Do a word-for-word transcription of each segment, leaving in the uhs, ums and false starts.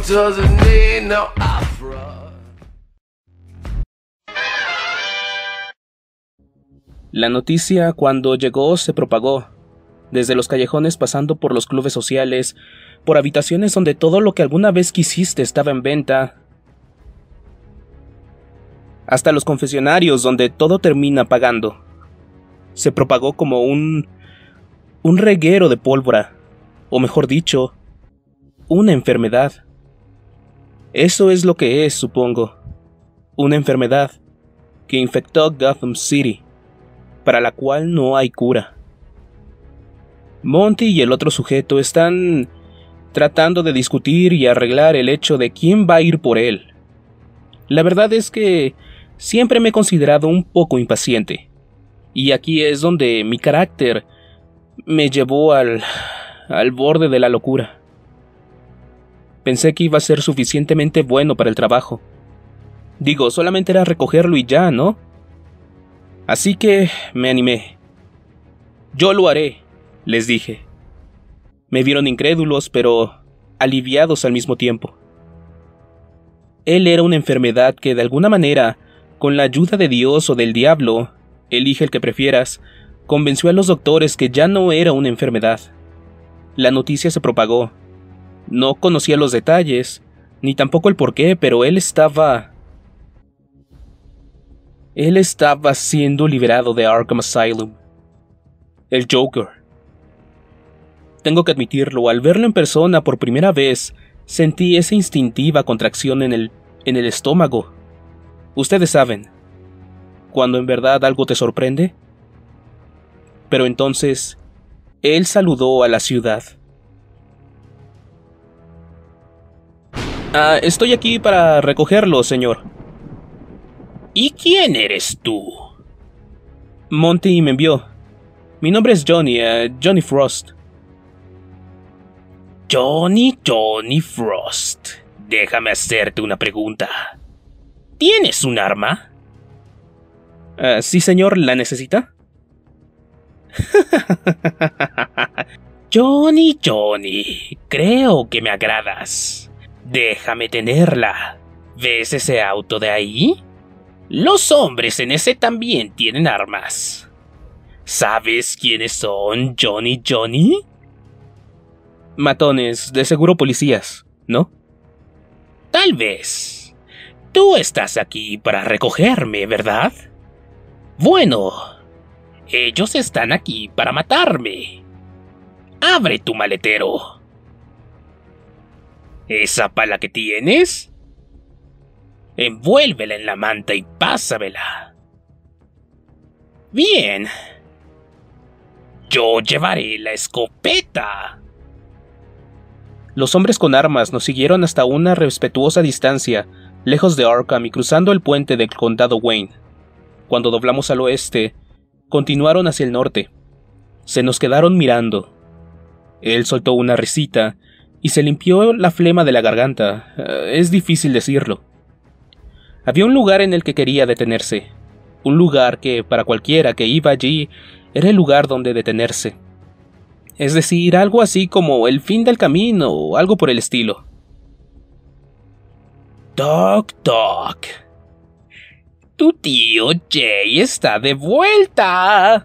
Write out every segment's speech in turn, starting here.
world doesn't need no opera. La noticia, cuando llegó, se propagó, desde los callejones pasando por los clubes sociales, por habitaciones donde todo lo que alguna vez quisiste estaba en venta, hasta los confesionarios donde todo termina pagando. Se propagó como un... un reguero de pólvora, o mejor dicho, una enfermedad. Eso es lo que es, supongo, una enfermedad que infectó Gotham City, para la cual no hay cura. Monty y el otro sujeto están tratando de discutir y arreglar el hecho de quién va a ir por él. La verdad es que siempre me he considerado un poco impaciente, y aquí es donde mi carácter me llevó al, al borde de la locura. Pensé que iba a ser suficientemente bueno para el trabajo. Digo, solamente era recogerlo y ya, ¿no? Así que me animé. Yo lo haré, les dije. Me vieron incrédulos, pero aliviados al mismo tiempo. Él era una enfermedad que de alguna manera, con la ayuda de Dios o del diablo, elige el que prefieras, convenció a los doctores que ya no era una enfermedad. La noticia se propagó. No conocía los detalles, ni tampoco el porqué, pero él estaba... Él estaba siendo liberado de Arkham Asylum. El Joker. Tengo que admitirlo, al verlo en persona por primera vez, sentí esa instintiva contracción en el, en el estómago. Ustedes saben, cuando en verdad algo te sorprende. Pero entonces, él saludó a la ciudad. Ah, estoy aquí para recogerlo, señor. ¿Y quién eres tú? Monty me envió. Mi nombre es Johnny, uh, Johnny Frost. Johnny, Johnny Frost. Déjame hacerte una pregunta. ¿Tienes un arma? Uh, sí, señor, ¿la necesita? Johnny, Johnny, creo que me agradas. Déjame tenerla. ¿Ves ese auto de ahí? Los hombres en ese también tienen armas. ¿Sabes quiénes son, Johnny, Johnny? Matones, de seguro policías, ¿no? Tal vez. Tú estás aquí para recogerme, ¿verdad? Bueno, ellos están aquí para matarme. Abre tu maletero. ¿Esa pala que tienes? Envuélvela en la manta y pásamela. Bien. Yo llevaré la escopeta. Los hombres con armas nos siguieron hasta una respetuosa distancia, lejos de Arkham y cruzando el puente del condado Wayne. Cuando doblamos al oeste, continuaron hacia el norte. Se nos quedaron mirando. Él soltó una risita y se limpió la flema de la garganta. Es difícil decirlo. Había un lugar en el que quería detenerse. Un lugar que, para cualquiera que iba allí, era el lugar donde detenerse. Es decir, algo así como el fin del camino o algo por el estilo. Toc, toc. Tu tío Jay está de vuelta.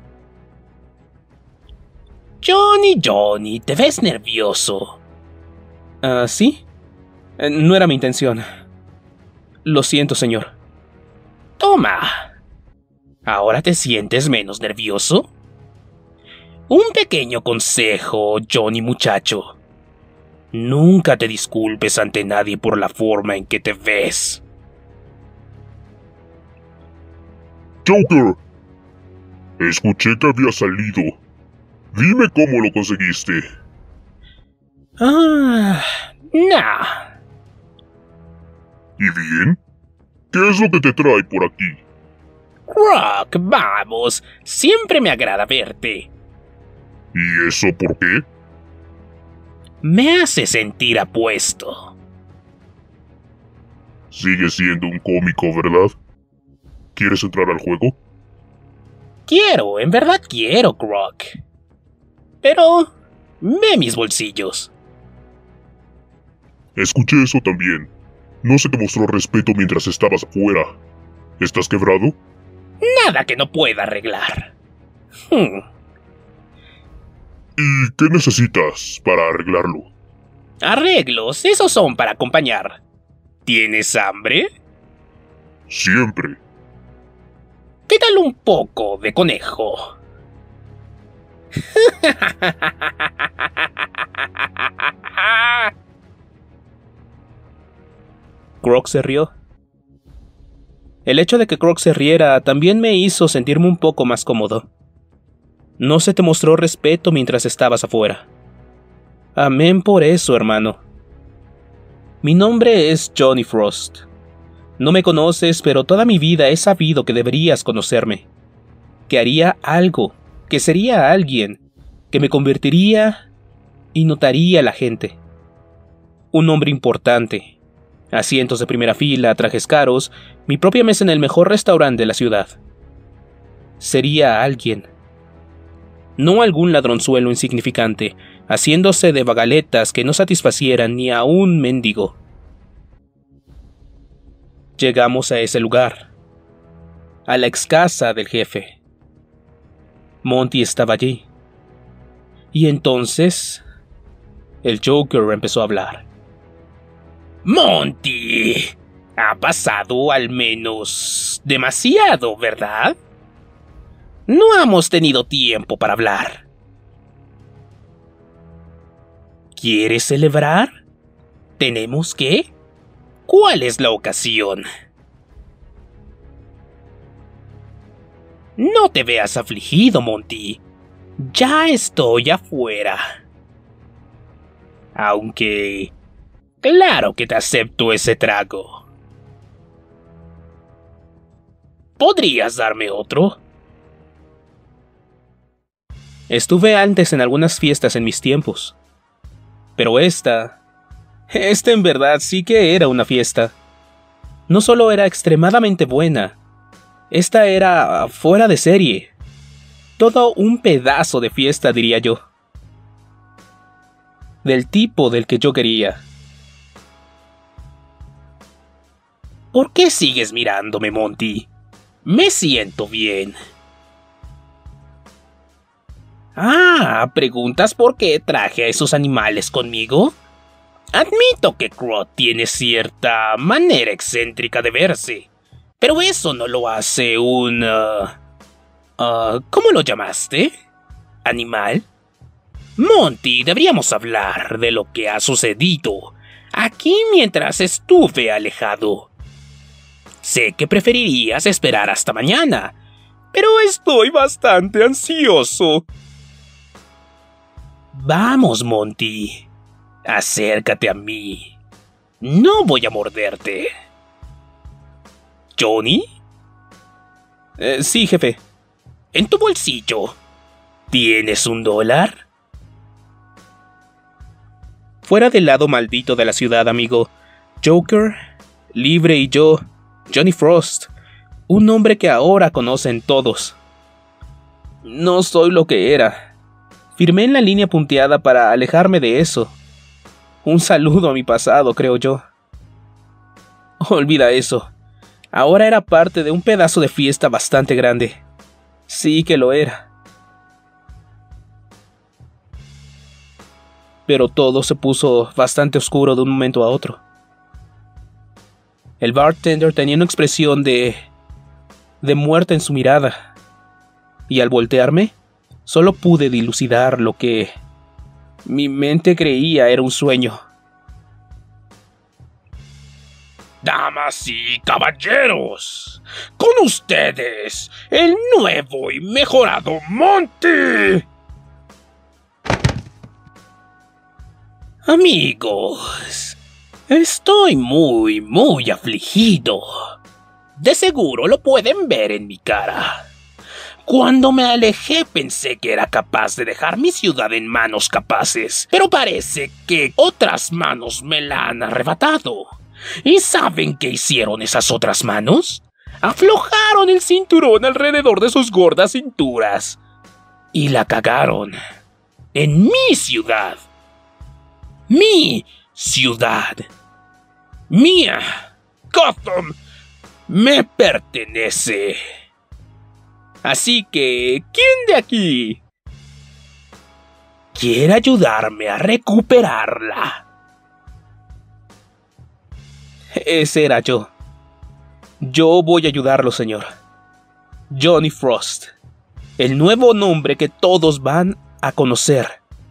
Johnny, Johnny, te ves nervioso. ¿Ah, uh, sí? Eh, no era mi intención. Lo siento, señor. Toma. ¿Ahora te sientes menos nervioso? Un pequeño consejo, Johnny muchacho. Nunca te disculpes ante nadie por la forma en que te ves. Joker, escuché que había salido. Dime cómo lo conseguiste. Ah, nah. ¿Y bien? ¿Qué es lo que te trae por aquí? Rock, vamos. Siempre me agrada verte. ¿Y eso por qué? Me hace sentir apuesto. Sigue siendo un cómico, ¿verdad? ¿Quieres entrar al juego? Quiero, en verdad quiero, Croc. Pero ve mis bolsillos. Escuché eso también. No se te mostró respeto mientras estabas afuera. ¿Estás quebrado? Nada que no pueda arreglar. Hmm. ¿Y qué necesitas para arreglarlo? Arreglos, esos son para acompañar. ¿Tienes hambre? Siempre. ¿Qué tal un poco de conejo? Croc se rió. El hecho de que Croc se riera también me hizo sentirme un poco más cómodo. No se te mostró respeto mientras estabas afuera. Amén por eso, hermano. Mi nombre es Johnny Frost. No me conoces, pero toda mi vida he sabido que deberías conocerme. Que haría algo, que sería alguien, que me convertiría y notaría a la gente. Un hombre importante. Asientos de primera fila, trajes caros, mi propia mesa en el mejor restaurante de la ciudad. Sería alguien. No algún ladronzuelo insignificante, haciéndose de vagaletas que no satisfacieran ni a un mendigo. Llegamos a ese lugar, a la ex casa del jefe. Monty estaba allí. Y entonces, el Joker empezó a hablar. Monty, ha pasado al menos demasiado, ¿verdad? No hemos tenido tiempo para hablar. ¿Quieres celebrar? ¿Tenemos que? ¿Cuál es la ocasión? No te veas afligido, Monty. Ya estoy afuera. Aunque... claro que te acepto ese trago. ¿Podrías darme otro? Estuve antes en algunas fiestas en mis tiempos. Pero esta... Esta en verdad sí que era una fiesta. No solo era extremadamente buena. Esta era fuera de serie. Todo un pedazo de fiesta, diría yo. Del tipo del que yo quería. ¿Por qué sigues mirándome, Monty? Me siento bien. Ah, ¿preguntas por qué traje a esos animales conmigo? Admito que Croc tiene cierta manera excéntrica de verse, pero eso no lo hace un... Uh, uh, ¿cómo lo llamaste? ¿Animal? Monty, deberíamos hablar de lo que ha sucedido aquí mientras estuve alejado. Sé que preferirías esperar hasta mañana, pero estoy bastante ansioso. Vamos, Monty. Acércate a mí. No voy a morderte. ¿Johnny? Eh, sí, jefe. En tu bolsillo, ¿tienes un dólar? Fuera del lado maldito de la ciudad, amigo. Joker, Libre y yo, Johnny Frost. Un nombre que ahora conocen todos. No soy lo que era. Firmé en la línea punteada para alejarme de eso. Un saludo a mi pasado, creo yo. Olvida eso. Ahora era parte de un pedazo de fiesta bastante grande. Sí que lo era. Pero todo se puso bastante oscuro de un momento a otro. El bartender tenía una expresión de... de muerte en su mirada. Y al voltearme, solo pude dilucidar lo que... mi mente creía era un sueño. Damas y caballeros, con ustedes, el nuevo y mejorado Monty. Amigos, estoy muy, muy afligido. De seguro lo pueden ver en mi cara. Cuando me alejé pensé que era capaz de dejar mi ciudad en manos capaces, pero parece que otras manos me la han arrebatado. ¿Y saben qué hicieron esas otras manos? Aflojaron el cinturón alrededor de sus gordas cinturas y la cagaron en mi ciudad. Mi ciudad, mía, Gotham, me pertenece. Así que, ¿quién de aquí quiere ayudarme a recuperarla? Ese era yo. Yo voy a ayudarlo, señor. Johnny Frost, el nuevo nombre que todos van a conocer.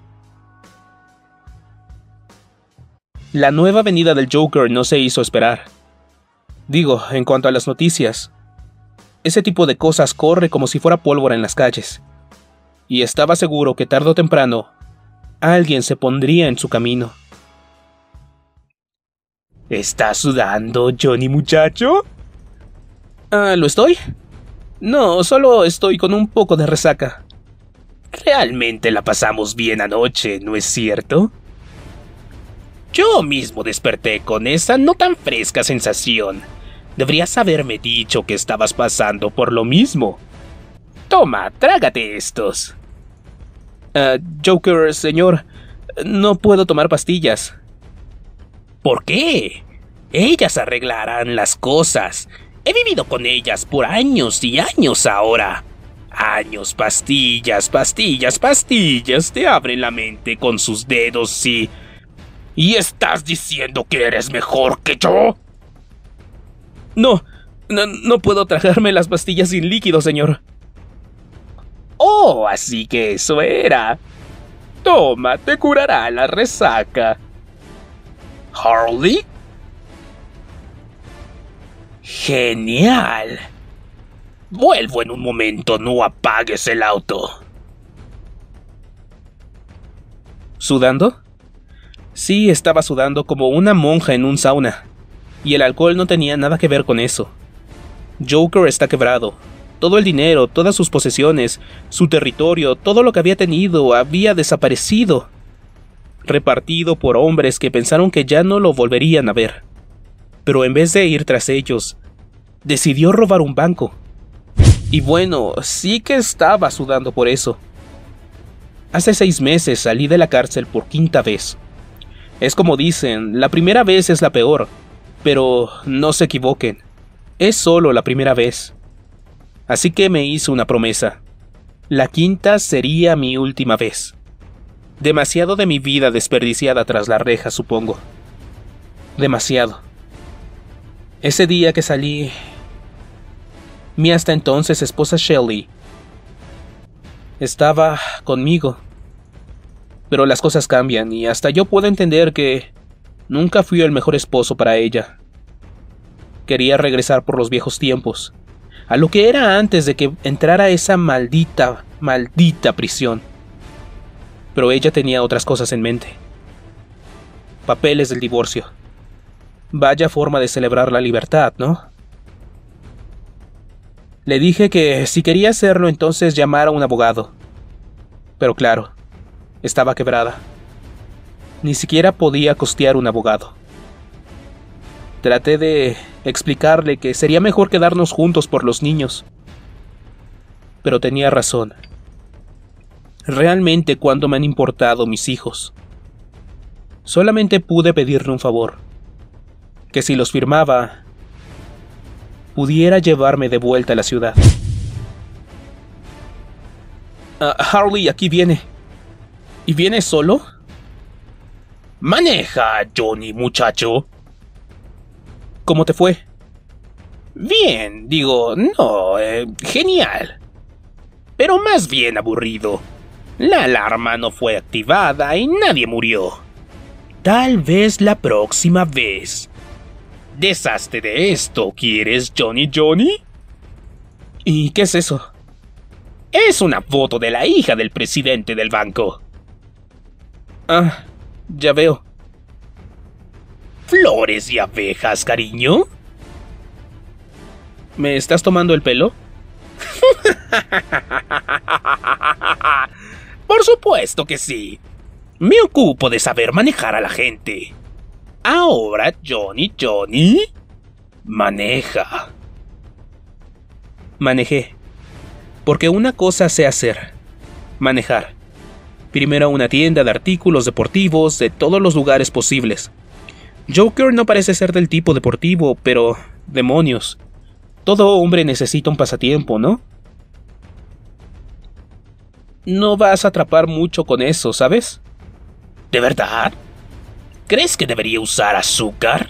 La nueva venida del Joker no se hizo esperar. Digo, en cuanto a las noticias, ese tipo de cosas corre como si fuera pólvora en las calles. Y estaba seguro que tarde o temprano, alguien se pondría en su camino. ¿Estás sudando, Johnny muchacho? Ah, ¿lo estoy? No, solo estoy con un poco de resaca. Realmente la pasamos bien anoche, ¿no es cierto? Yo mismo desperté con esa no tan fresca sensación. Deberías haberme dicho que estabas pasando por lo mismo. Toma, trágate estos. Uh, Joker, señor, no puedo tomar pastillas. ¿Por qué? Ellas arreglarán las cosas. He vivido con ellas por años y años ahora. Años, pastillas, pastillas, pastillas. Te abren la mente con sus dedos y... ¿Y estás diciendo que eres mejor que yo? No, no, no puedo tragarme las pastillas sin líquido, señor. Oh, así que eso era. Toma, te curará la resaca. ¿Harley? Genial. Vuelvo en un momento, no apagues el auto. ¿Sudando? Sí, estaba sudando como una monja en un sauna. Y el alcohol no tenía nada que ver con eso. Joker está quebrado. Todo el dinero, todas sus posesiones, su territorio, todo lo que había tenido había desaparecido. Repartido por hombres que pensaron que ya no lo volverían a ver. Pero en vez de ir tras ellos, decidió robar un banco. Y bueno, sí que estaba sudando por eso. Hace seis meses salí de la cárcel por quinta vez. Es como dicen, la primera vez es la peor, pero no se equivoquen, es solo la primera vez. Así que me hice una promesa. La quinta sería mi última vez. Demasiado de mi vida desperdiciada tras la reja, supongo. Demasiado. Ese día que salí, mi hasta entonces esposa Shelley estaba conmigo. Pero las cosas cambian y hasta yo puedo entender que nunca fui el mejor esposo para ella. Quería regresar por los viejos tiempos, a lo que era antes de que entrara esa maldita, maldita prisión. Pero ella tenía otras cosas en mente. Papeles del divorcio. Vaya forma de celebrar la libertad, ¿no? Le dije que si quería hacerlo entonces llamara a un abogado. Pero claro, estaba quebrada. Ni siquiera podía costear un abogado. Traté de explicarle que sería mejor quedarnos juntos por los niños. Pero tenía razón. Realmente, ¿cuándo me han importado mis hijos? Solamente pude pedirle un favor. Que si los firmaba, pudiera llevarme de vuelta a la ciudad. Uh, Harley, aquí viene. ¿Y viene solo? Maneja, Johnny, muchacho. ¿Cómo te fue? Bien, digo, no, eh, genial. Pero más bien aburrido. La alarma no fue activada y nadie murió. Tal vez la próxima vez. Deshazte de esto, ¿quieres, Johnny Johnny? ¿Y qué es eso? Es una foto de la hija del presidente del banco. Ah, ya veo. ¿Flores y abejas, cariño? ¿Me estás tomando el pelo? Por supuesto que sí. Me ocupo de saber manejar a la gente. Ahora, Johnny, Johnny, maneja. Manejé. Porque una cosa sé hacer. Manejar. Primero a una tienda de artículos deportivos de todos los lugares posibles. Joker no parece ser del tipo deportivo, pero... demonios. Todo hombre necesita un pasatiempo, ¿no? No vas a atrapar mucho con eso, ¿sabes? ¿De verdad? ¿Crees que debería usar azúcar?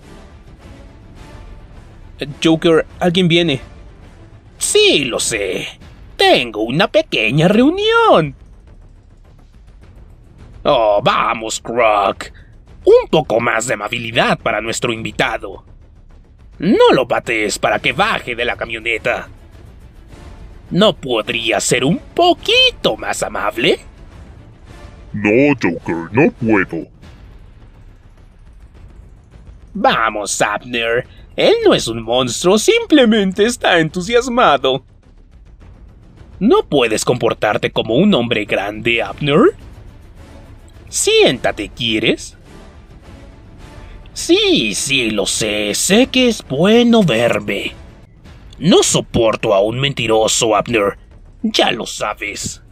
Joker, alguien viene. Sí, lo sé. Tengo una pequeña reunión. Oh, vamos, Croc. Un poco más de amabilidad para nuestro invitado. No lo patees para que baje de la camioneta. ¿No podría ser un poquito más amable? No, Joker, no puedo. Vamos, Abner. Él no es un monstruo, simplemente está entusiasmado. ¿No puedes comportarte como un hombre grande, Abner? Siéntate, ¿quieres? Sí, sí, lo sé. Sé que es bueno verme. No soporto a un mentiroso, Abner. Ya lo sabes.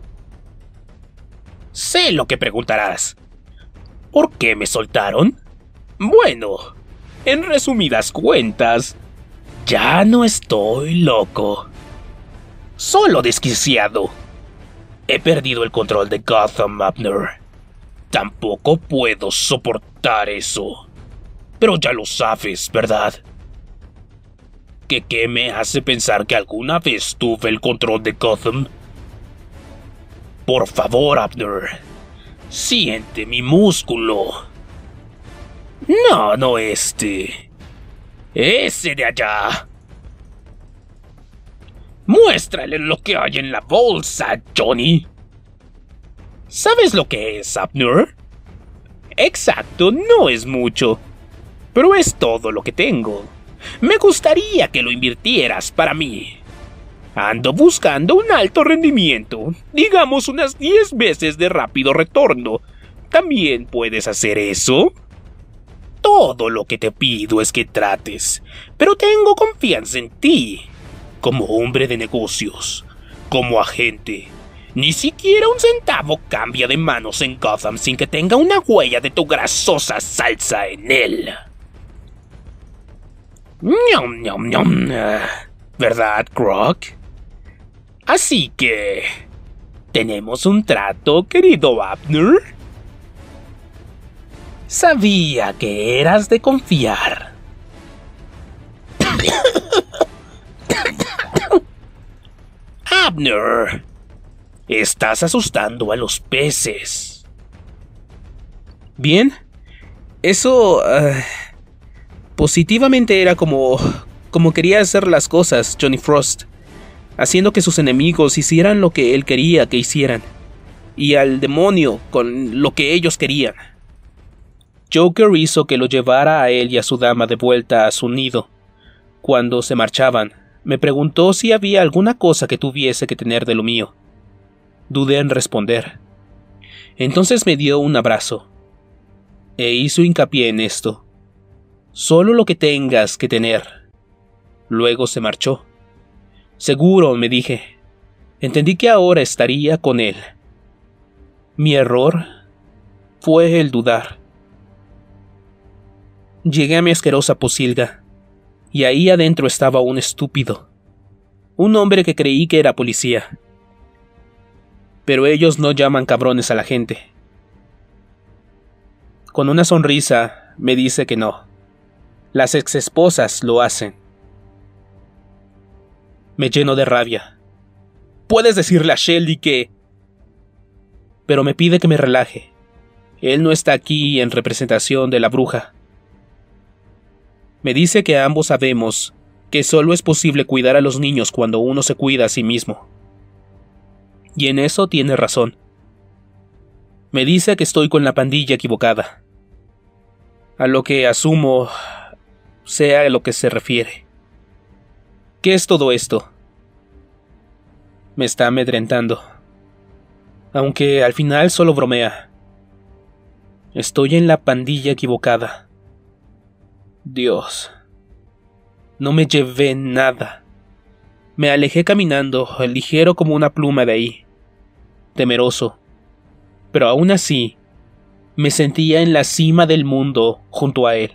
Sé lo que preguntarás. ¿Por qué me soltaron? Bueno, en resumidas cuentas, ya no estoy loco. Solo desquiciado. He perdido el control de Gotham, Abner. Tampoco puedo soportar eso. Pero ya lo sabes, ¿verdad? ¿Que qué me hace pensar que alguna vez tuve el control de Gotham? Por favor, Abner. Siente mi músculo. No, no este. Ese de allá. Muéstrale lo que hay en la bolsa, Johnny. ¿Sabes lo que es, Abner? Exacto, no es mucho. Pero es todo lo que tengo. Me gustaría que lo invirtieras para mí. Ando buscando un alto rendimiento, digamos unas diez veces de rápido retorno. ¿También puedes hacer eso? Todo lo que te pido es que trates, pero tengo confianza en ti. Como hombre de negocios, como agente. Ni siquiera un centavo cambia de manos en Gotham sin que tenga una huella de tu grasosa salsa en él. Ñom, ñom, ñom. ¿Verdad, Croc? Así que... ¿tenemos un trato, querido Abner? Sabía que eras de confiar. Abner, estás asustando a los peces. Bien, eso... Uh, positivamente era como... como quería hacer las cosas, Johnny Frost, haciendo que sus enemigos hicieran lo que él quería que hicieran, y al demonio con lo que ellos querían. Joker hizo que lo llevara a él y a su dama de vuelta a su nido. Cuando se marchaban, me preguntó si había alguna cosa que tuviese que tener de lo mío. Dudé en responder. Entonces me dio un abrazo, e hizo hincapié en esto. Solo lo que tengas que tener. Luego se marchó. Seguro, me dije. Entendí que ahora estaría con él. Mi error fue el dudar. Llegué a mi asquerosa pocilga, y ahí adentro estaba un estúpido. Un hombre que creí que era policía. Pero ellos no llaman cabrones a la gente. Con una sonrisa me dice que no. Las exesposas lo hacen. Me lleno de rabia. Puedes decirle a Shelly que... Pero me pide que me relaje. Él no está aquí en representación de la bruja. Me dice que ambos sabemos que solo es posible cuidar a los niños cuando uno se cuida a sí mismo. Y en eso tiene razón. Me dice que estoy con la pandilla equivocada. A lo que asumo sea a lo que se refiere. ¿Qué es todo esto? Me está amedrentando. Aunque al final solo bromea. Estoy en la pandilla equivocada. Dios. No me llevé nada. Me alejé caminando, ligero como una pluma de ahí. Temeroso. pero aún así, me sentía en la cima del mundo junto a él.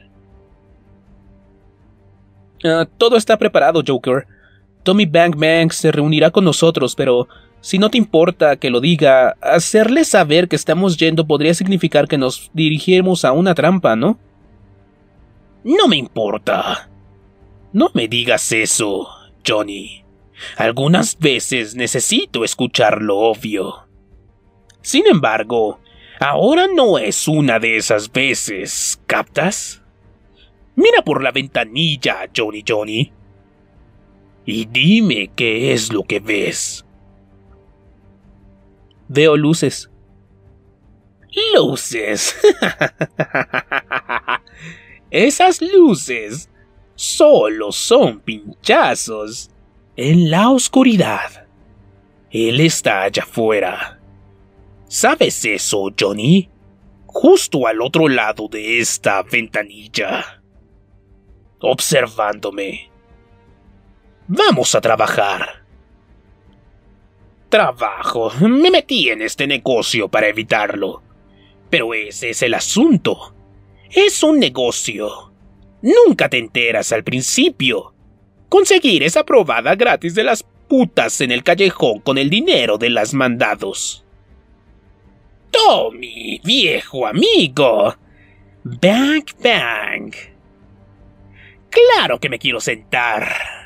Uh, todo está preparado, Joker. Tommy Bang Bang se reunirá con nosotros, pero si no te importa que lo diga, hacerle saber que estamos yendo podría significar que nos dirigiremos a una trampa, ¿no? No me importa. No me digas eso, Johnny. Algunas veces necesito escuchar lo obvio. Sin embargo, ahora no es una de esas veces, ¿captas? Mira por la ventanilla, Johnny Johnny. Y dime qué es lo que ves. Veo luces. ¿Luces? Esas luces solo son pinchazos en la oscuridad. Él está allá afuera. ¿Sabes eso, Johnny? Justo al otro lado de esta ventanilla. Observándome. Vamos a trabajar. Trabajo. Me metí en este negocio para evitarlo. Pero ese es el asunto. Es un negocio. Nunca te enteras al principio. Conseguir esa probada gratis de las putas en el callejón con el dinero de las mandados. Tommy, viejo amigo. Bang, bang. Claro que me quiero sentar.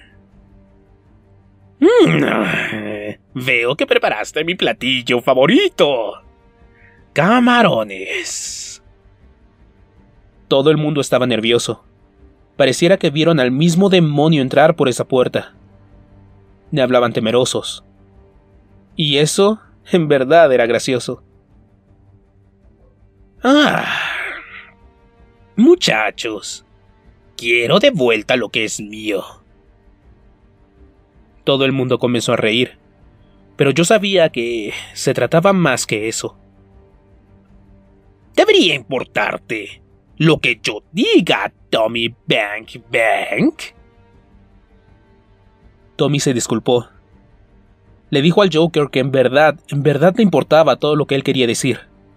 Mm, veo que preparaste mi platillo favorito. Camarones. Todo el mundo estaba nervioso. Pareciera que vieron al mismo demonio entrar por esa puerta. Me hablaban temerosos. Y eso, en verdad, era gracioso. Ah. Muchachos, quiero de vuelta lo que es mío. Todo el mundo comenzó a reír, pero yo sabía que se trataba más que eso. Debería importarte lo que yo diga, Tommy Bang Bang. Tommy se disculpó. Le dijo al Joker que en verdad, en verdad le importaba todo lo que él quería decir.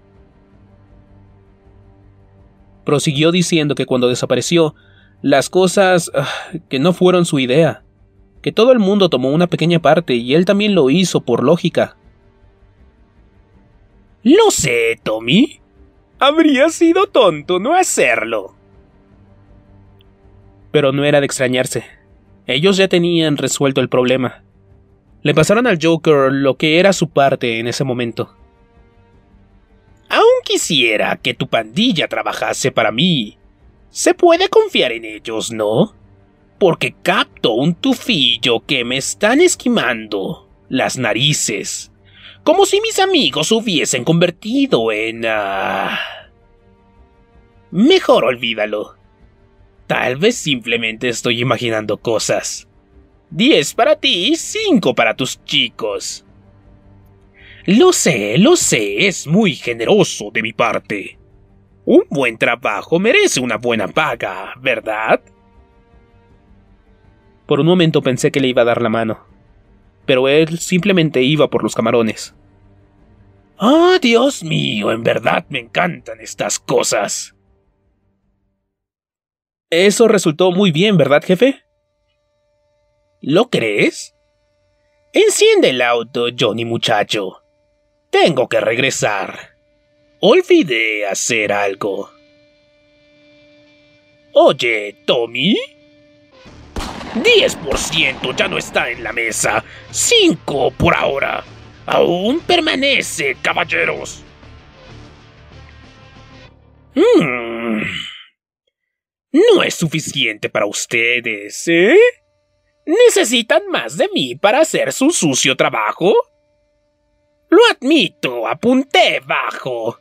Prosiguió diciendo que cuando desapareció, las cosas uh, que no fueron su idea, que todo el mundo tomó una pequeña parte y él también lo hizo por lógica. Lo sé, Tommy. Habría sido tonto no hacerlo. Pero no era de extrañarse. Ellos ya tenían resuelto el problema. Le pasaron al Joker lo que era su parte en ese momento. Aún quisiera que tu pandilla trabajase para mí. Se puede confiar en ellos, ¿no? Porque capto un tufillo que me están esquimando las narices. Como si mis amigos hubiesen convertido en... Uh... Mejor olvídalo. Tal vez simplemente estoy imaginando cosas. Diez para ti y cinco para tus chicos. Lo sé, lo sé, es muy generoso de mi parte. Un buen trabajo merece una buena paga, ¿verdad? Por un momento pensé que le iba a dar la mano, pero él simplemente iba por los camarones. ¡Oh, Dios mío! En verdad me encantan estas cosas. Eso resultó muy bien, ¿verdad, jefe? ¿Lo crees? Enciende el auto, Johnny muchacho. Tengo que regresar. Olvidé hacer algo. Oye, Tommy. diez por ciento ya no está en la mesa. cinco por ahora. Aún permanece, caballeros. Hmm. No es suficiente para ustedes, ¿eh? ¿Necesitan más de mí para hacer su sucio trabajo? Lo admito, apunté bajo.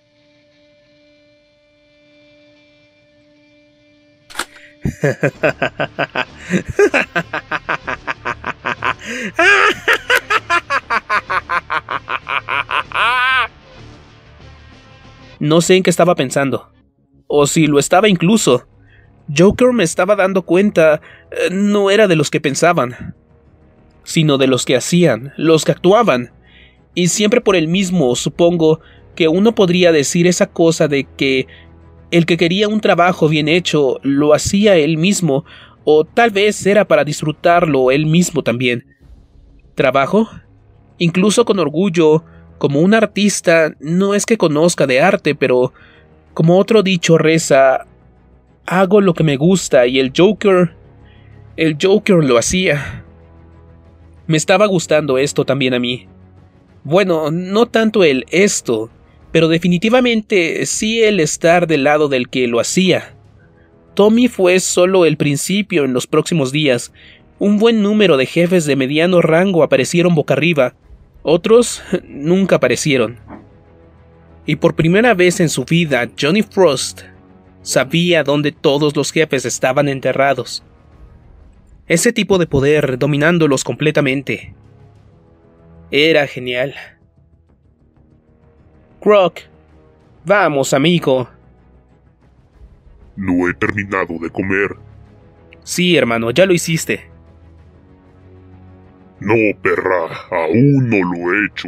No sé en qué estaba pensando, o si lo estaba incluso. Joker me estaba dando cuenta, eh, no era de los que pensaban, sino de los que hacían, los que actuaban, y siempre por el mismo, supongo, que uno podría decir esa cosa de que el que quería un trabajo bien hecho lo hacía él mismo, o tal vez era para disfrutarlo él mismo también. ¿Trabajo? Incluso con orgullo, como un artista, no es que conozca de arte, pero como otro dicho reza, hago lo que me gusta, y el Joker, el Joker lo hacía. Me estaba gustando esto también a mí. Bueno, no tanto el esto, pero definitivamente sí el estar del lado del que lo hacía. Tommy fue solo el principio. En los próximos días, un buen número de jefes de mediano rango aparecieron boca arriba, otros nunca aparecieron. Y por primera vez en su vida, Johnny Frost sabía dónde todos los jefes estaban enterrados. Ese tipo de poder dominándolos completamente. Era genial. Croc, vamos, amigo. No he terminado de comer. Sí, hermano, ya lo hiciste. No, perra, aún no lo he hecho.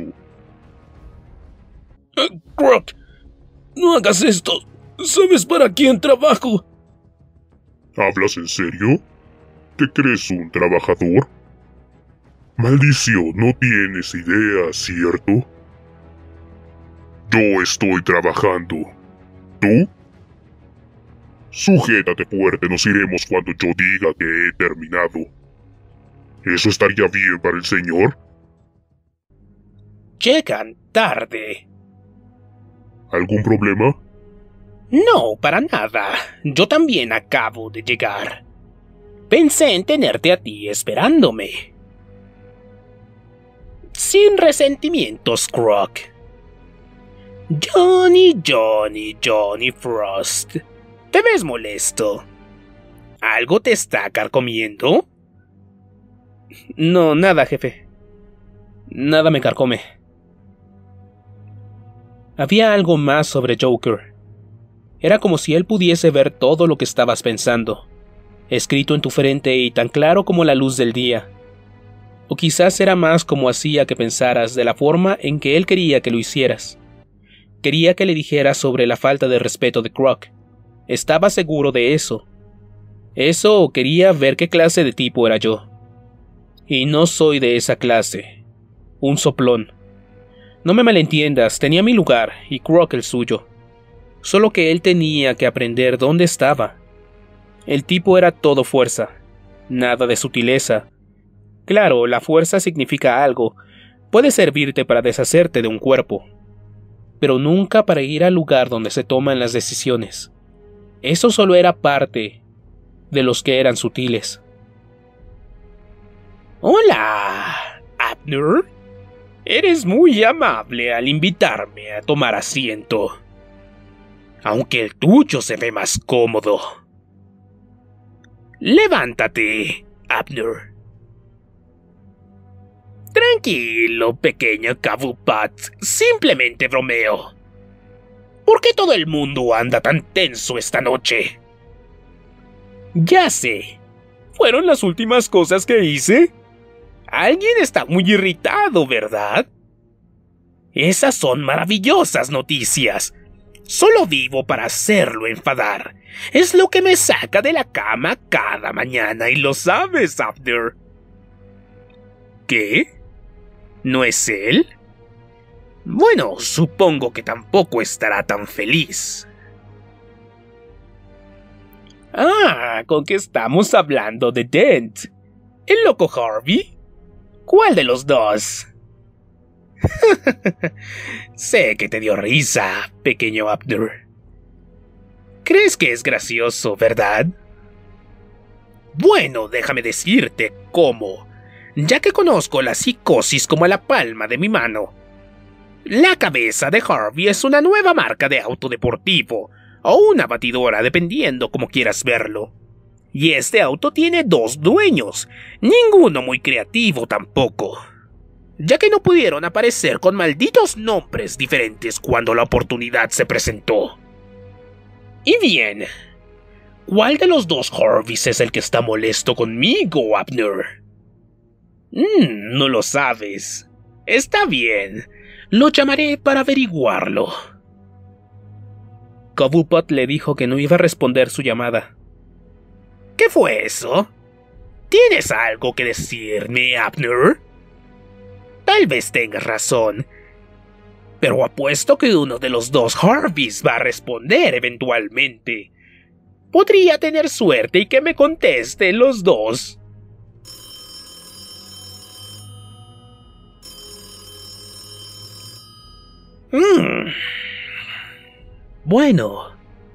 Uh, Croc, no hagas esto. ¿Sabes para quién trabajo? ¿Hablas en serio? ¿Te crees un trabajador? Maldición, no tienes idea, ¿cierto? Yo estoy trabajando. ¿Tú? Sujétate fuerte, nos iremos cuando yo diga que he terminado. ¿Eso estaría bien para el señor? Llegan tarde. ¿Algún problema? No, para nada. Yo también acabo de llegar. Pensé en tenerte a ti esperándome. Sin resentimientos, Croc. Johnny, Johnny, Johnny Frost. ¿Te ves molesto? ¿Algo te está carcomiendo? No, nada, jefe. Nada me carcome. Había algo más sobre Joker. Era como si él pudiese ver todo lo que estabas pensando, escrito en tu frente y tan claro como la luz del día. O quizás era más como hacía que pensaras de la forma en que él quería que lo hicieras. Quería que le dijeras sobre la falta de respeto de Croc. Estaba seguro de eso. Eso o quería ver qué clase de tipo era yo. Y no soy de esa clase. Un soplón. No me malentiendas, tenía mi lugar y Croc el suyo. Solo que él tenía que aprender dónde estaba. El tipo era todo fuerza, nada de sutileza. Claro, la fuerza significa algo, puede servirte para deshacerte de un cuerpo, pero nunca para ir al lugar donde se toman las decisiones. Eso solo era parte de los que eran sutiles. Hola, Abner. Eres muy amable al invitarme a tomar asiento. Aunque el tuyo se ve más cómodo. Levántate, Abner. Tranquilo, pequeño Cabupat. Simplemente bromeo. ¿Por qué todo el mundo anda tan tenso esta noche? Ya sé. ¿Fueron las últimas cosas que hice? Alguien está muy irritado, ¿verdad? Esas son maravillosas noticias. Solo vivo para hacerlo enfadar. Es lo que me saca de la cama cada mañana y lo sabes, Abner. ¿Qué? ¿No es él? Bueno, supongo que tampoco estará tan feliz. Ah, ¿con qué estamos hablando de Dent? ¿El loco Harvey? ¿Cuál de los dos? Sé que te dio risa, pequeño Abner. ¿Crees que es gracioso, verdad? Bueno, déjame decirte cómo, ya que conozco la psicosis como a la palma de mi mano. La cabeza de Harvey es una nueva marca de auto deportivo, o una batidora, dependiendo como quieras verlo. Y este auto tiene dos dueños, ninguno muy creativo tampoco, ya que no pudieron aparecer con malditos nombres diferentes cuando la oportunidad se presentó. Y bien, ¿cuál de los dos Harveys es el que está molesto conmigo, Abner? Mm, no lo sabes. Está bien. Lo llamaré para averiguarlo. Cobblepot le dijo que no iba a responder su llamada. ¿Qué fue eso? ¿Tienes algo que decirme, Abner? Tal vez tengas razón, pero apuesto que uno de los dos Harveys va a responder eventualmente. Podría tener suerte y que me contesten los dos. Mm. Bueno,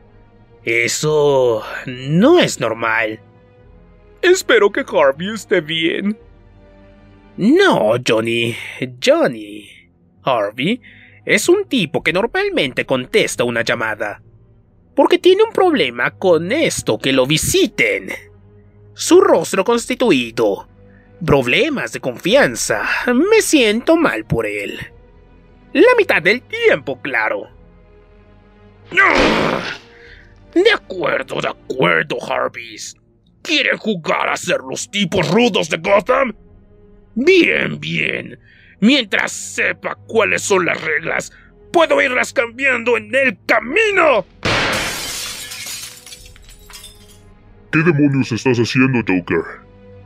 eso no es normal. Espero que Harvey esté bien. No, Johnny. Johnny. Harvey es un tipo que normalmente contesta una llamada, porque tiene un problema con esto que lo visiten. Su rostro constituido. Problemas de confianza. Me siento mal por él. La mitad del tiempo, claro. De acuerdo, de acuerdo, Harveys. ¿Quieren jugar a ser los tipos rudos de Gotham? Bien, bien. Mientras sepa cuáles son las reglas, puedo irlas cambiando en el camino. ¿Qué demonios estás haciendo, Joker?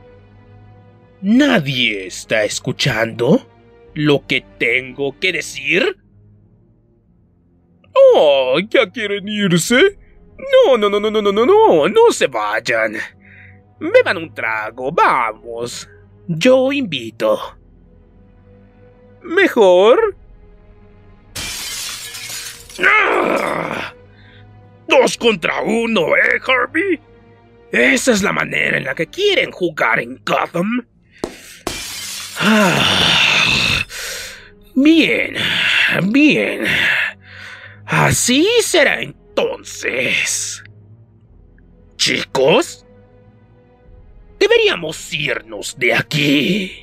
¿Nadie está escuchando lo que tengo que decir? Oh, ¿ya quieren irse? No, no, no, no, no, no, no, no, no se vayan. Beban un trago, vamos. Yo invito. ¿Mejor? ¡Ah! Dos contra uno, ¿eh, Harvey? ¿Esa es la manera en la que quieren jugar en Gotham? Ah, bien, bien. Así será entonces. Chicos, deberíamos irnos de aquí.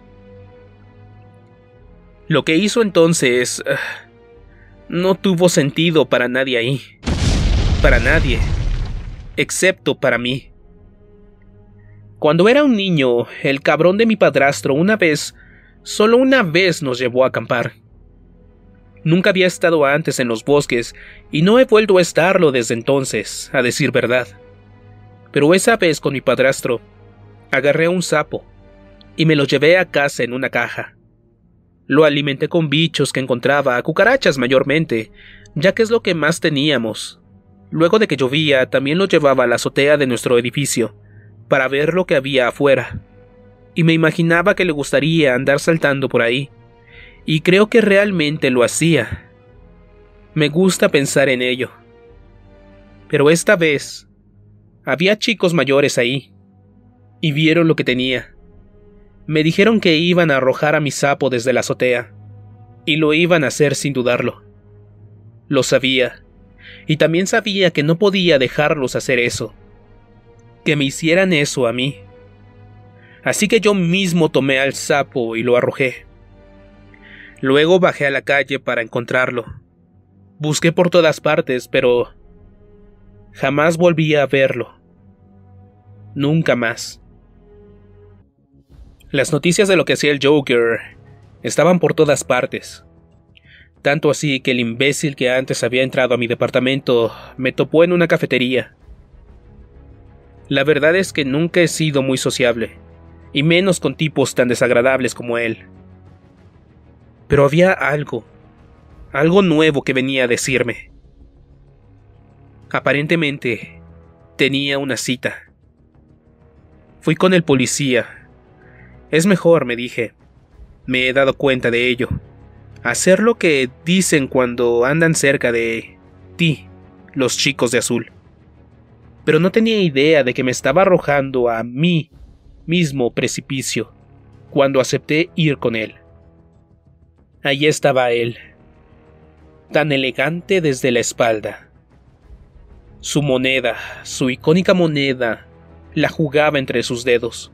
Lo que hizo entonces uh, no tuvo sentido para nadie ahí. Para nadie. Excepto para mí. Cuando era un niño, el cabrón de mi padrastro una vez, solo una vez nos llevó a acampar. Nunca había estado antes en los bosques y no he vuelto a estarlo desde entonces, a decir verdad. Pero esa vez con mi padrastro, agarré un sapo y me lo llevé a casa en una caja. Lo alimenté con bichos que encontraba, cucarachas mayormente, ya que es lo que más teníamos. Luego de que llovía, también lo llevaba a la azotea de nuestro edificio, para ver lo que había afuera. Y me imaginaba que le gustaría andar saltando por ahí. Y creo que realmente lo hacía. Me gusta pensar en ello. Pero esta vez, había chicos mayores ahí, y vieron lo que tenía. Me dijeron que iban a arrojar a mi sapo desde la azotea, y lo iban a hacer sin dudarlo. Lo sabía, y también sabía que no podía dejarlos hacer eso, que me hicieran eso a mí. Así que yo mismo tomé al sapo y lo arrojé. Luego bajé a la calle para encontrarlo. Busqué por todas partes, pero jamás volví a verlo. Nunca más. Las noticias de lo que hacía el Joker estaban por todas partes. Tanto así que el imbécil que antes había entrado a mi departamento me topó en una cafetería. La verdad es que nunca he sido muy sociable, y menos con tipos tan desagradables como él. Pero había algo, algo nuevo que venía a decirme. Aparentemente, tenía una cita. Fui con el policía. Es mejor, me dije. Me he dado cuenta de ello. Hacer lo que dicen cuando andan cerca de ti, los chicos de azul. Pero no tenía idea de que me estaba arrojando a mí mismo precipicio cuando acepté ir con él. Allí estaba él, tan elegante desde la espalda. Su moneda, su icónica moneda, la jugaba entre sus dedos.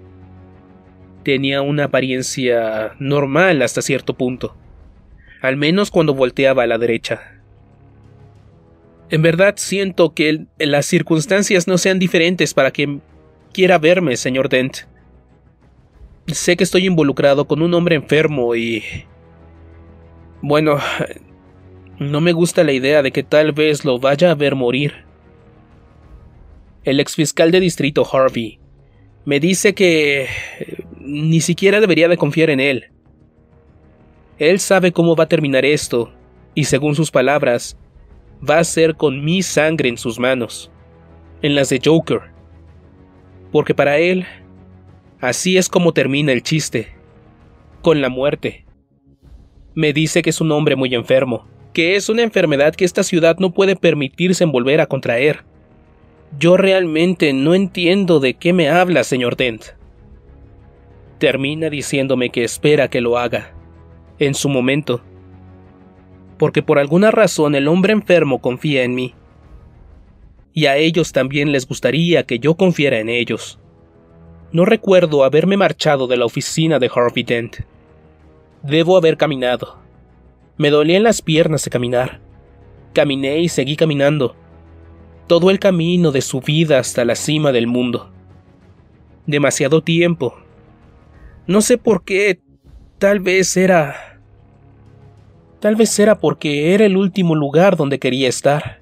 Tenía una apariencia normal hasta cierto punto, al menos cuando volteaba a la derecha. En verdad siento que el, las circunstancias no sean diferentes para que quiera verme, señor Dent. Sé que estoy involucrado con un hombre enfermo y... Bueno, no me gusta la idea de que tal vez lo vaya a ver morir. El exfiscal de distrito Harvey me dice que ni siquiera debería de confiar en él. Él sabe cómo va a terminar esto, y según sus palabras, va a ser con mi sangre en sus manos, en las de Joker. Porque para él, así es como termina el chiste, con la muerte. Me dice que es un hombre muy enfermo, que es una enfermedad que esta ciudad no puede permitirse en volver a contraer. Yo realmente no entiendo de qué me habla, señor Dent. Termina diciéndome que espera que lo haga, en su momento, porque por alguna razón el hombre enfermo confía en mí, y a ellos también les gustaría que yo confiara en ellos. No recuerdo haberme marchado de la oficina de Harvey Dent. Debo haber caminado. Me dolían las piernas de caminar. Caminé y seguí caminando. Todo el camino de su vida hasta la cima del mundo. Demasiado tiempo. No sé por qué. Tal vez era... Tal vez era porque era el último lugar donde quería estar.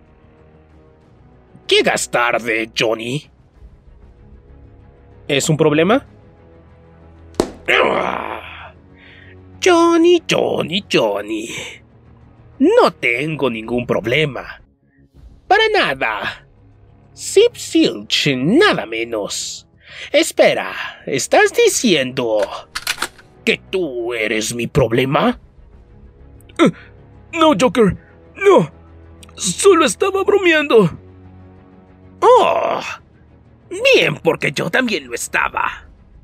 Llegas tarde, Johnny. ¿Es un problema? Johnny, Johnny, Johnny. No tengo ningún problema. Para nada. Zip Silch, nada menos. Espera, ¿estás diciendo que tú eres mi problema? Uh, no, Joker. No. Solo estaba bromeando. Oh. Bien, porque yo también lo estaba.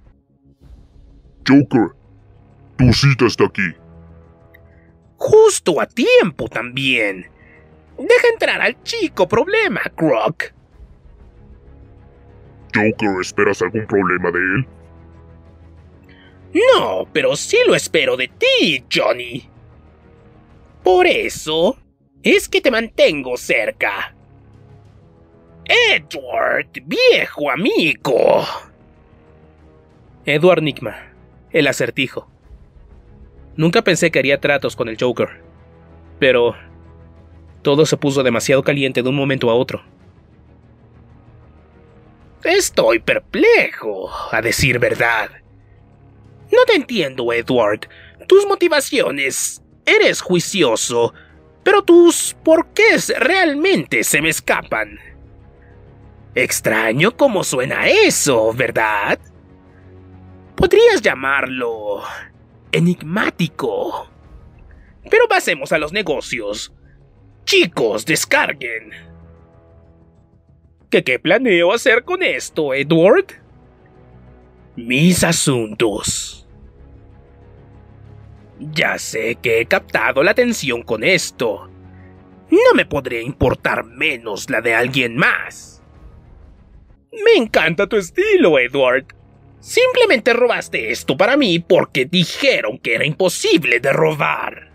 Joker, tu cita está aquí. Justo a tiempo también. Deja entrar al chico problema, Croc. Joker, ¿esperas algún problema de él? No, pero sí lo espero de ti, Johnny. Por eso es que te mantengo cerca. Edward, viejo amigo. Edward Nygma, el acertijo. Nunca pensé que haría tratos con el Joker, pero todo se puso demasiado caliente de un momento a otro. Estoy perplejo, a decir verdad. No te entiendo, Edward. Tus motivaciones... Eres juicioso, pero tus porqués realmente se me escapan. Extraño cómo suena eso, ¿verdad? Podrías llamarlo... enigmático. Pero pasemos a los negocios. Chicos, descarguen. ¿Qué, qué planeo hacer con esto, Edward? Mis asuntos. Ya sé que he captado la atención con esto. No me podría importar menos la de alguien más. Me encanta tu estilo, Edward. Simplemente robaste esto para mí porque dijeron que era imposible de robar.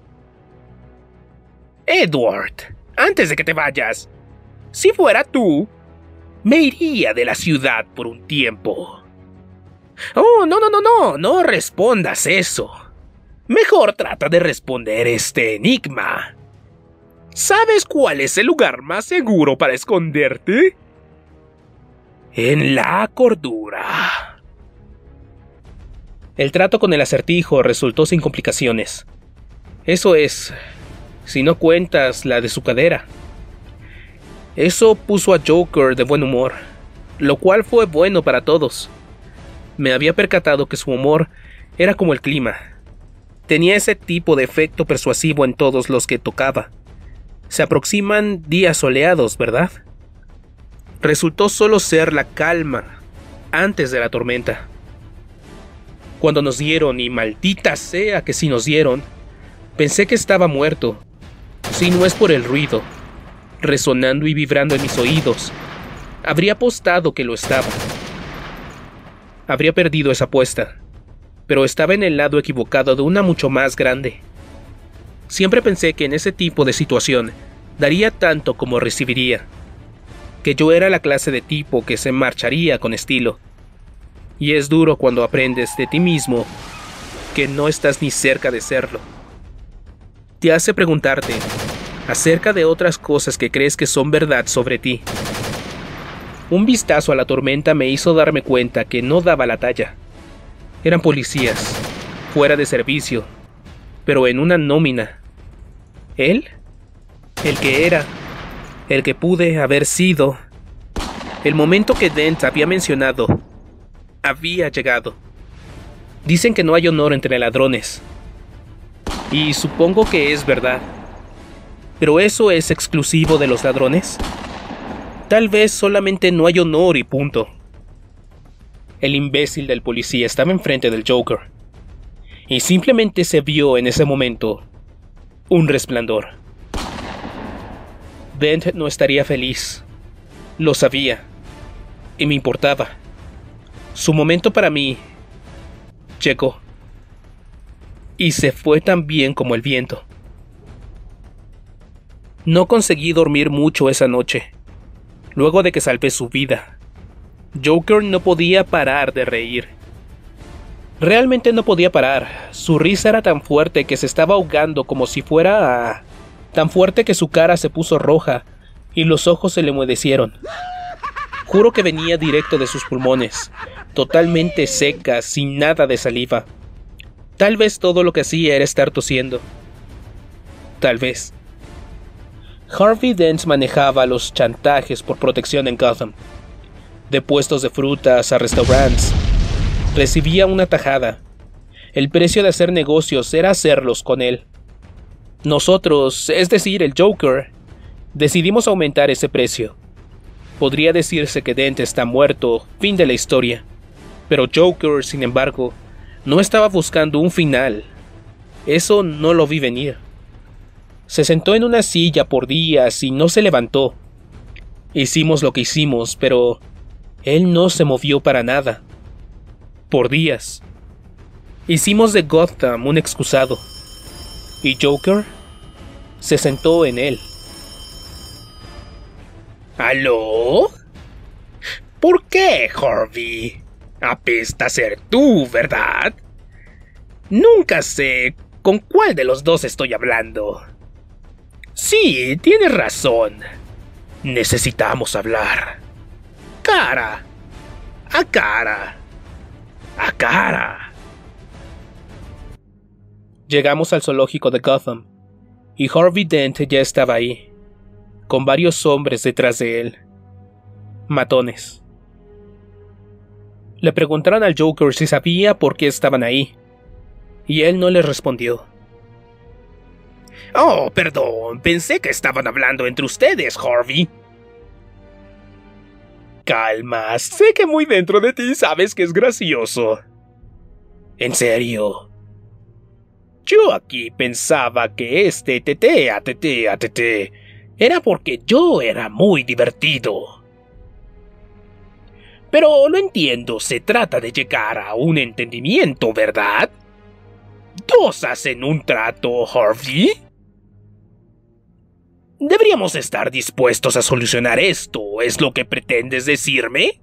Edward, antes de que te vayas, si fuera tú, me iría de la ciudad por un tiempo. Oh, no, no, no, no, no respondas eso. Mejor trata de responder este enigma. ¿Sabes cuál es el lugar más seguro para esconderte? En la cordura. El trato con el acertijo resultó sin complicaciones. Eso es, si no cuentas la de su cadera. Eso puso a Joker de buen humor, lo cual fue bueno para todos. Me había percatado que su humor era como el clima. Tenía ese tipo de efecto persuasivo en todos los que tocaba. Se aproximan días soleados, ¿verdad? Resultó solo ser la calma antes de la tormenta. Cuando nos dieron, y maldita sea que si nos dieron, pensé que estaba muerto. Si no es por el ruido, resonando y vibrando en mis oídos, habría apostado que lo estaba. Habría perdido esa apuesta, pero estaba en el lado equivocado de una mucho más grande. Siempre pensé que en ese tipo de situación daría tanto como recibiría, que yo era la clase de tipo que se marcharía con estilo. Y es duro cuando aprendes de ti mismo que no estás ni cerca de serlo. te hace preguntarte acerca de otras cosas que crees que son verdad sobre ti. Un vistazo a la tormenta me hizo darme cuenta que no daba la talla. Eran policías, fuera de servicio, pero en una nómina. ¿Él? El que era, el que pude haber sido. El momento que Dent había mencionado había llegado. Dicen que no hay honor entre ladrones. Y supongo que es verdad. ¿Pero eso es exclusivo de los ladrones? Tal vez solamente no hay honor y punto. El imbécil del policía estaba enfrente del Joker. Y simplemente se vio en ese momento un resplandor. Dent no estaría feliz. Lo sabía. Y me importaba. Su momento para mí llegó. Y se fue tan bien como el viento. No conseguí dormir mucho esa noche. Luego de que salvé su vida, Joker no podía parar de reír. Realmente no podía parar. Su risa era tan fuerte que se estaba ahogando como si fuera... tan fuerte que su cara se puso roja y los ojos se le humedecieron. Juro que venía directo de sus pulmones, totalmente secas, sin nada de saliva. Tal vez todo lo que hacía era estar tosiendo. Tal vez. Harvey Dent manejaba los chantajes por protección en Gotham. De puestos de frutas a restaurantes. Recibía una tajada. El precio de hacer negocios era hacerlos con él. Nosotros, es decir, el Joker, decidimos aumentar ese precio. Podría decirse que Dent está muerto, fin de la historia. Pero Joker, sin embargo, no estaba buscando un final. Eso no lo vi venir. Se sentó en una silla por días y no se levantó. Hicimos lo que hicimos, pero él no se movió para nada. Por días. Hicimos de Gotham un excusado. Y Joker se sentó en él. ¿Aló? ¿Por qué, Harvey? Apesta ser tú, ¿verdad? Nunca sé con cuál de los dos estoy hablando. Sí, tienes razón. Necesitamos hablar. Cara a cara. A cara. Llegamos al zoológico de Gotham, y Harvey Dent ya estaba ahí, con varios hombres detrás de él. Matones. Le preguntaron al Joker si sabía por qué estaban ahí, y él no les respondió. Oh, perdón, pensé que estaban hablando entre ustedes, Harvey. Calma, sé que muy dentro de ti sabes que es gracioso. ¿En serio? Yo aquí pensaba que este tete a tete a tete era porque yo era muy divertido. Pero lo entiendo, se trata de llegar a un entendimiento, ¿verdad? Dos hacen un trato, Harvey. Deberíamos estar dispuestos a solucionar esto, ¿es lo que pretendes decirme?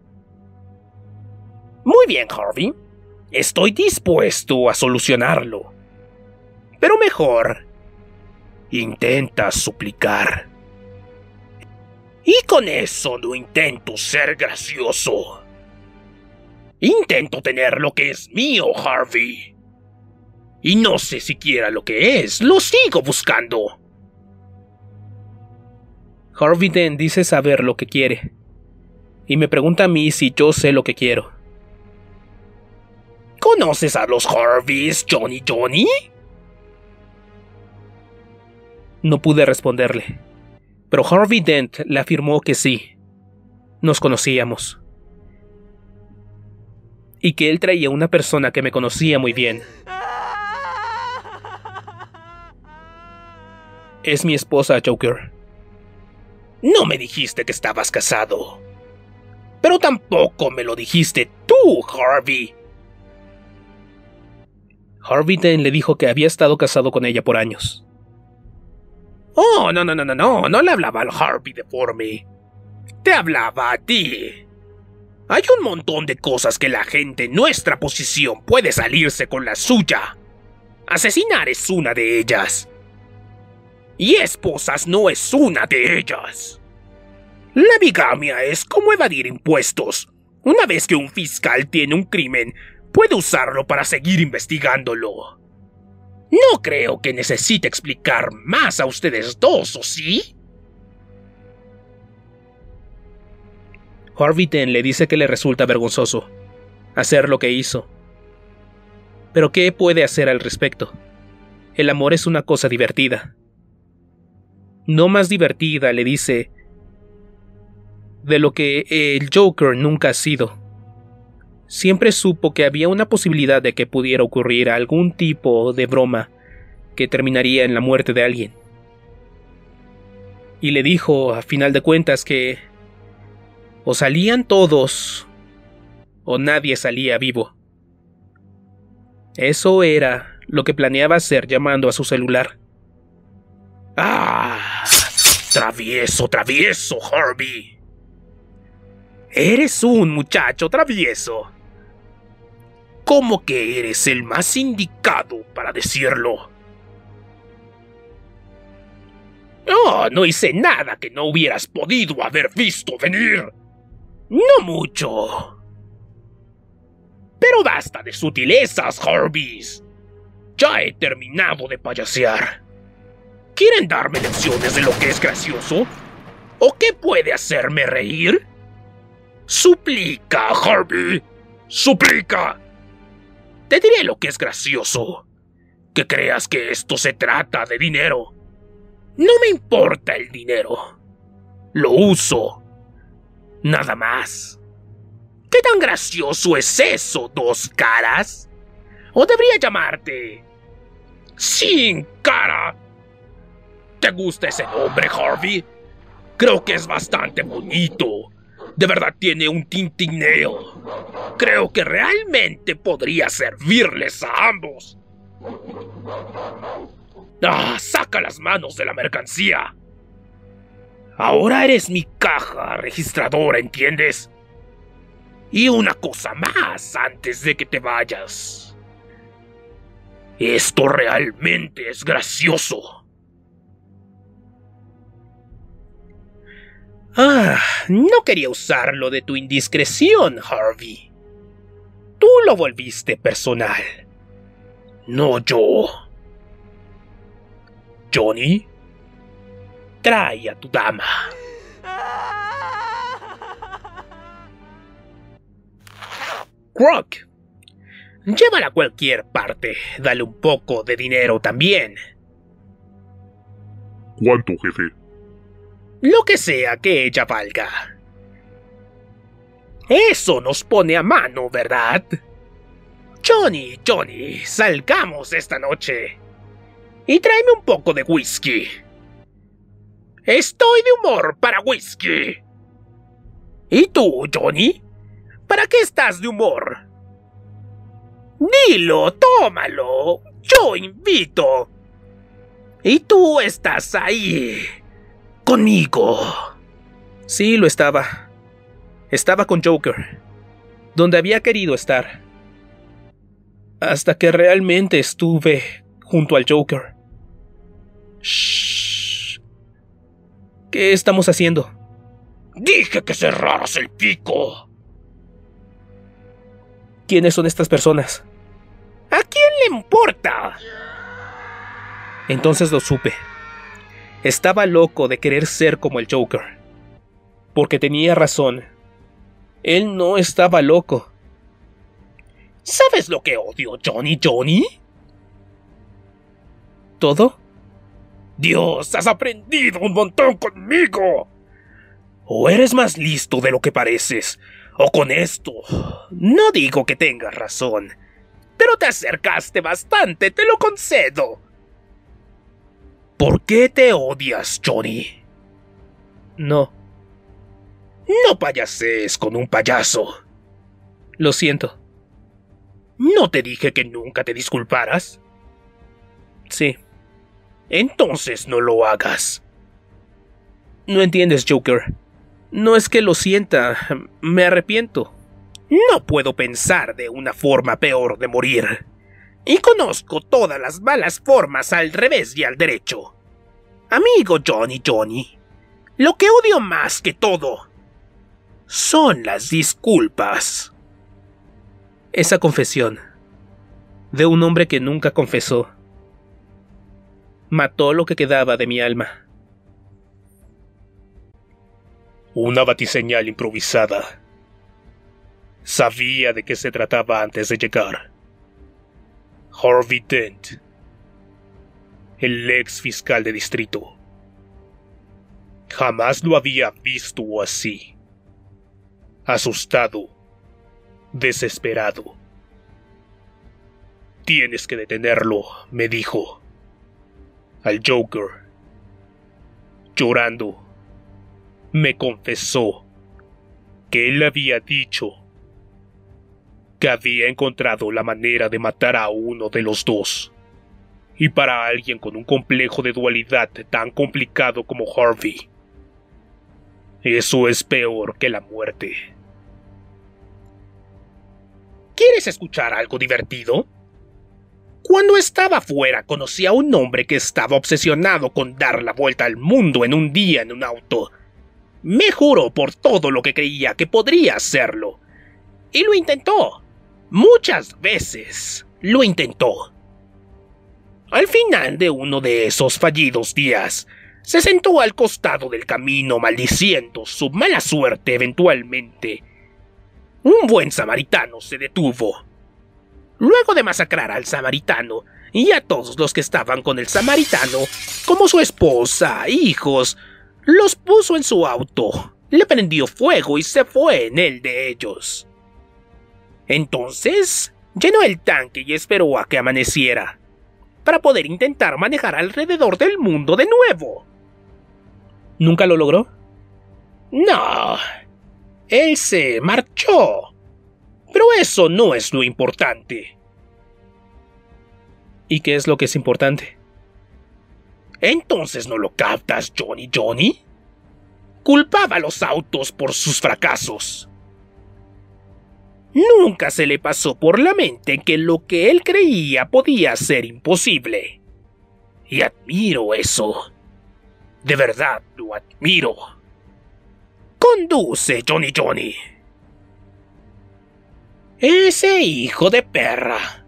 Muy bien, Harvey. Estoy dispuesto a solucionarlo. Pero mejor, intenta suplicar. Y con eso no intento ser gracioso. Intento tener lo que es mío, Harvey. Y no sé siquiera lo que es, lo sigo buscando. Harvey Dent dice saber lo que quiere, y me pregunta a mí si yo sé lo que quiero. ¿Conoces a los Harveys, Johnny Johnny? No pude responderle, pero Harvey Dent le afirmó que sí. Nos conocíamos. Y que él traía una persona que me conocía muy bien. Es mi esposa, Joker. No me dijiste que estabas casado. Pero tampoco me lo dijiste tú, Harvey. Harvey Dent le dijo que había estado casado con ella por años. Oh, no, no, no, no, no, no le hablaba al Harvey deforme. Te hablaba a ti. Hay un montón de cosas que la gente en nuestra posición puede salirse con la suya. Asesinar es una de ellas. Y esposas no es una de ellas. La bigamia es como evadir impuestos. Una vez que un fiscal tiene un crimen, puede usarlo para seguir investigándolo. No creo que necesite explicar más a ustedes dos, ¿o sí? Harvey Dent le dice que le resulta vergonzoso hacer lo que hizo. Pero ¿qué puede hacer al respecto? El amor es una cosa divertida. No más divertida, le dice, de lo que el Joker nunca ha sido. Siempre supo que había una posibilidad de que pudiera ocurrir algún tipo de broma que terminaría en la muerte de alguien. Y le dijo, a final de cuentas, que o salían todos o nadie salía vivo. Eso era lo que planeaba hacer llamando a su celular. ¡Ah! ¡Travieso, travieso, Harvey! Eres un muchacho travieso. ¿Cómo que eres el más indicado para decirlo? Oh, no hice nada que no hubieras podido haber visto venir. No mucho. Pero basta de sutilezas, Harvey. Ya he terminado de payasear. ¿Quieren darme lecciones de lo que es gracioso? ¿O qué puede hacerme reír? ¡Suplica, Harvey! ¡Suplica! Te diré lo que es gracioso. Que creas que esto se trata de dinero. No me importa el dinero. Lo uso. Nada más. ¿Qué tan gracioso es eso, dos caras? ¿O debería llamarte Sin Cara? ¿Te gusta ese nombre, Harvey? Creo que es bastante bonito. De verdad tiene un tintineo. Creo que realmente podría servirles a ambos. ¡Ah! ¡Saca las manos de la mercancía! Ahora eres mi caja registradora, ¿entiendes? Y una cosa más antes de que te vayas. Esto realmente es gracioso. Ah, no quería usarlo de tu indiscreción, Harvey. Tú lo volviste personal. No yo. Johnny, trae a tu dama. Croc, llévala a cualquier parte. Dale un poco de dinero también. ¿Cuánto, jefe? Lo que sea que ella valga. Eso nos pone a mano, ¿verdad? Johnny, Johnny, salgamos esta noche. Y tráeme un poco de whisky. Estoy de humor para whisky. ¿Y tú, Johnny? ¿Para qué estás de humor? Dilo, tómalo. Yo invito. Y tú estás ahí. Conmigo. Sí, lo estaba. Estaba con Joker. Donde había querido estar. Hasta que realmente estuve junto al Joker. Shh. ¿Qué estamos haciendo? Dije que cerraras el pico. ¿Quiénes son estas personas? ¿A quién le importa? Entonces lo supe. Estaba loco de querer ser como el Joker. Porque tenía razón. Él no estaba loco. ¿Sabes lo que odio, Johnny, Johnny? ¿Todo? Dios, has aprendido un montón conmigo. O eres más listo de lo que pareces, o con esto, no digo que tengas razón, pero te acercaste bastante, te lo concedo. ¿Por qué te odias, Johnny? No. No payasees con un payaso. Lo siento. ¿No te dije que nunca te disculparas? Sí. Entonces no lo hagas. No entiendes, Joker. No es que lo sienta, me arrepiento. No puedo pensar de una forma peor de morir. Y conozco todas las malas formas al revés y al derecho. Amigo Johnny Johnny, lo que odio más que todo son las disculpas. Esa confesión de un hombre que nunca confesó mató lo que quedaba de mi alma. Una batiseñal improvisada. Sabía de qué se trataba antes de llegar. Harvey Dent, el ex fiscal de distrito. Jamás lo había visto así. Asustado, desesperado. Tienes que detenerlo, me dijo. Al Joker. Llorando, me confesó que él había dicho que había encontrado la manera de matar a uno de los dos. Y para alguien con un complejo de dualidad tan complicado como Harvey, eso es peor que la muerte. ¿Quieres escuchar algo divertido? Cuando estaba afuera conocí a un hombre que estaba obsesionado con dar la vuelta al mundo en un día en un auto. Me juró por todo lo que creía que podría hacerlo. Y lo intentó. Muchas veces lo intentó. Al final de uno de esos fallidos días, se sentó al costado del camino maldiciendo su mala suerte eventualmente. Un buen samaritano se detuvo. Luego de masacrar al samaritano y a todos los que estaban con el samaritano, como su esposa, hijos, los puso en su auto, le prendió fuego y se fue en el de ellos. Entonces, llenó el tanque y esperó a que amaneciera, para poder intentar manejar alrededor del mundo de nuevo. ¿Nunca lo logró? No. Él se marchó. Pero eso no es lo importante. ¿Y qué es lo que es importante? ¿Entonces no lo captas, Johnny Johnny? Culpaba a los autos por sus fracasos. Nunca se le pasó por la mente que lo que él creía podía ser imposible. Y admiro eso. De verdad lo admiro. Conduce, Johnny Johnny. Ese hijo de perra.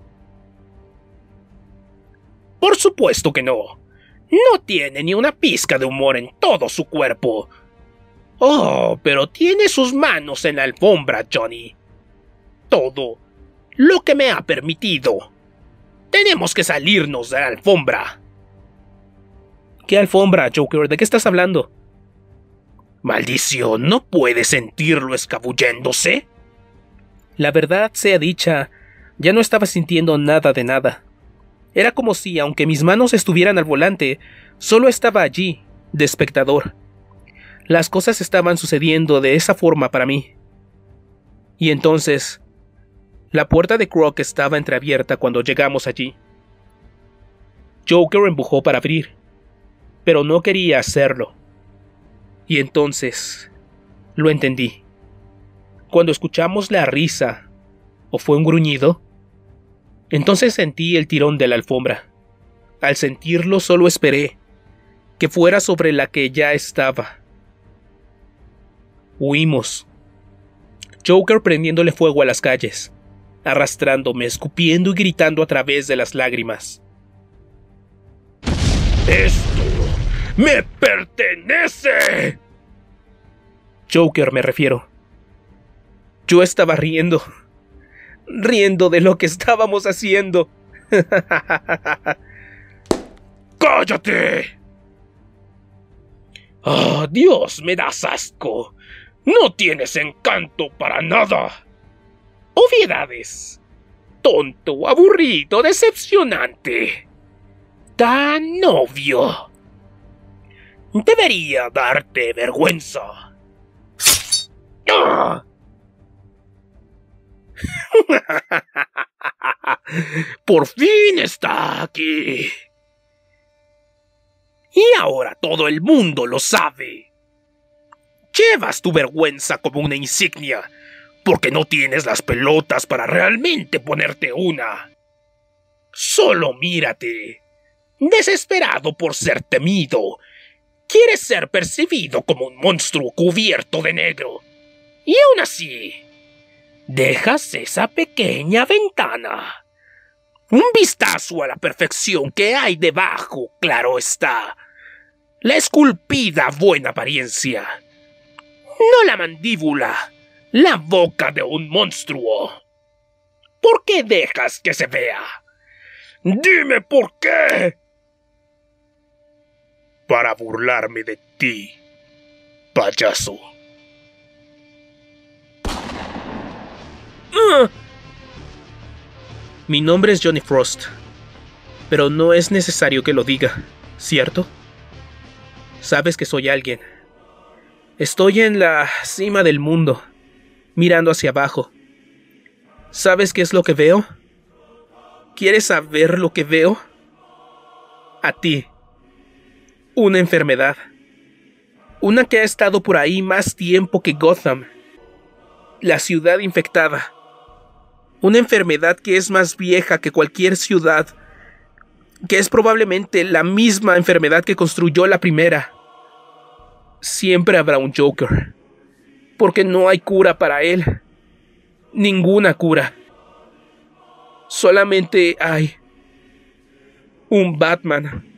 Por supuesto que no. No tiene ni una pizca de humor en todo su cuerpo. Oh, pero tiene sus manos en la alfombra, Johnny. Todo lo que me ha permitido. Tenemos que salirnos de la alfombra. ¿Qué alfombra, Joker? ¿De qué estás hablando? Maldición, ¿no puede sentirlo escabulléndose? La verdad sea dicha, ya no estaba sintiendo nada de nada. Era como si, aunque mis manos estuvieran al volante, solo estaba allí, de espectador. Las cosas estaban sucediendo de esa forma para mí. Y entonces, la puerta de Croc estaba entreabierta cuando llegamos allí. Joker empujó para abrir, pero no quería hacerlo. Y entonces, lo entendí. Cuando escuchamos la risa, ¿o fue un gruñido? Entonces sentí el tirón de la alfombra. Al sentirlo solo esperé que fuera sobre la que ya estaba. Huimos. Joker prendiéndole fuego a las calles, arrastrándome, escupiendo y gritando a través de las lágrimas. ¡Esto me pertenece! Joker, me refiero. Yo estaba riendo. Riendo de lo que estábamos haciendo. ¡Cállate! ¡Oh, Dios, me das asco! ¡No tienes encanto para nada! ¡Obviedades! ¡Tonto, aburrido, decepcionante! ¡Tan obvio! Debería darte vergüenza. ¡Ah! ¡Por fin está aquí! Y ahora todo el mundo lo sabe. Llevas tu vergüenza como una insignia, porque no tienes las pelotas para realmente ponerte una. Solo mírate. Desesperado por ser temido, quiere ser percibido como un monstruo cubierto de negro. Y aún así, dejas esa pequeña ventana. Un vistazo a la perfección que hay debajo, claro está. La esculpida buena apariencia. No la mandíbula, la boca de un monstruo. ¿Por qué dejas que se vea? ¡Dime por qué! Para burlarme de ti, payaso. Uh. Mi nombre es Johnny Frost, pero no es necesario que lo diga, ¿cierto? Sabes que soy alguien. Estoy en la cima del mundo, mirando hacia abajo. ¿Sabes qué es lo que veo? ¿Quieres saber lo que veo? A ti. Una enfermedad. Una que ha estado por ahí más tiempo que Gotham. La ciudad infectada. Una enfermedad que es más vieja que cualquier ciudad. Que es probablemente la misma enfermedad que construyó la primera. Siempre habrá un Joker. Porque no hay cura para él. Ninguna cura. Solamente hay un Batman.